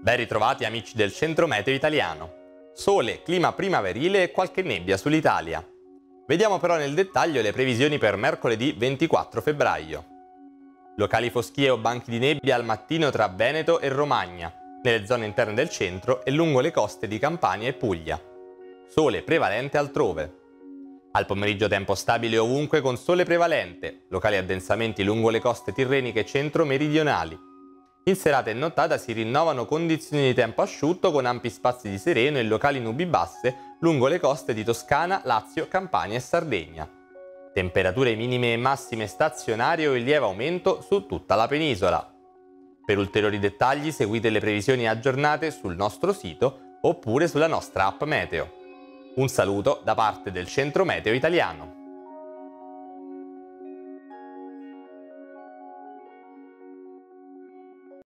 Ben ritrovati amici del Centro Meteo Italiano. Sole, clima primaverile e qualche nebbia sull'Italia. Vediamo però nel dettaglio le previsioni per mercoledì 24 febbraio. Locali foschie o banchi di nebbia al mattino tra Veneto e Romagna, nelle zone interne del centro e lungo le coste di Campania e Puglia. Sole prevalente altrove. Al pomeriggio tempo stabile ovunque con sole prevalente, locali addensamenti lungo le coste tirreniche centro-meridionali. In serata e nottata si rinnovano condizioni di tempo asciutto con ampi spazi di sereno e locali nubi basse lungo le coste di Toscana, Lazio, Campania e Sardegna. Temperature minime e massime stazionarie o in lieve aumento su tutta la penisola. Per ulteriori dettagli seguite le previsioni aggiornate sul nostro sito oppure sulla nostra app Meteo. Un saluto da parte del Centro Meteo Italiano.